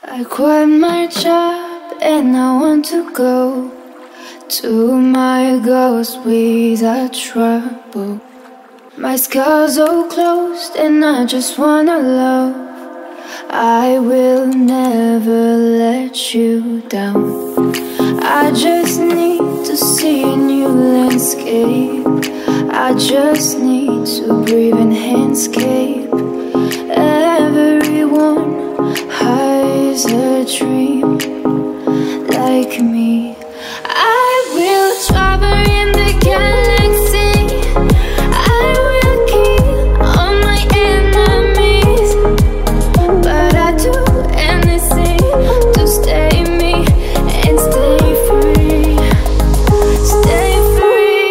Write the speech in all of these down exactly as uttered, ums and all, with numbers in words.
I quit my job and I want to go to my ghost without trouble. My scars all closed and I just wanna love. I will never let you down. I just need to see a new landscape. I just need to breathe in handscape. Everyone has a dream like me. I will travel in the galaxy. I will kill all my enemies, but I do anything to stay me and stay free. Stay free.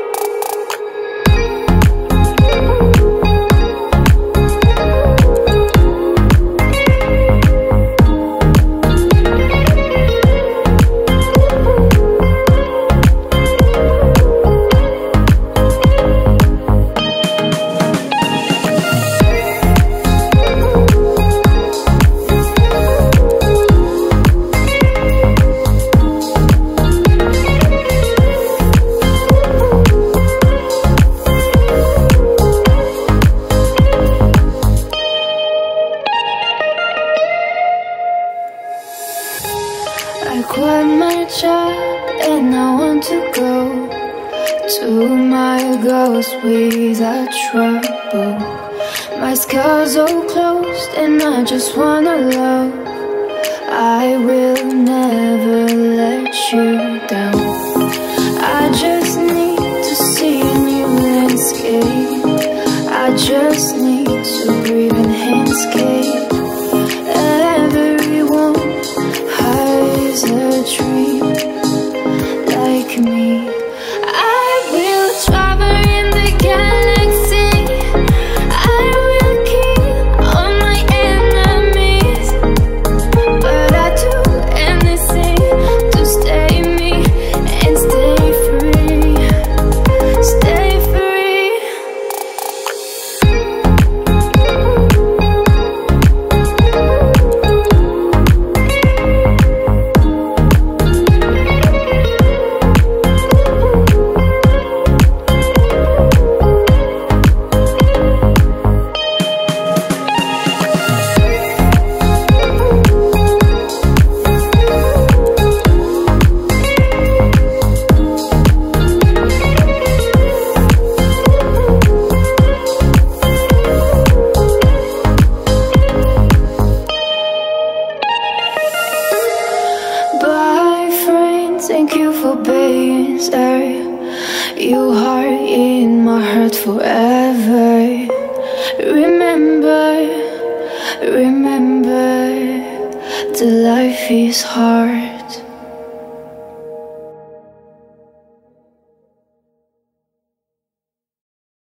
I quit my job and I want to go to my ghost without trouble. My scars all closed and I just wanna love. I will never let you down. I just need to see a new landscape. I just need to breathe in handscape. Everyone has a dream like me. I will travel in the galaxy. I will kill all my enemies, but I do anything to stay me and stay free. Stay free. Thank you for being there. You are in my heart forever. Remember, remember, the life is hard.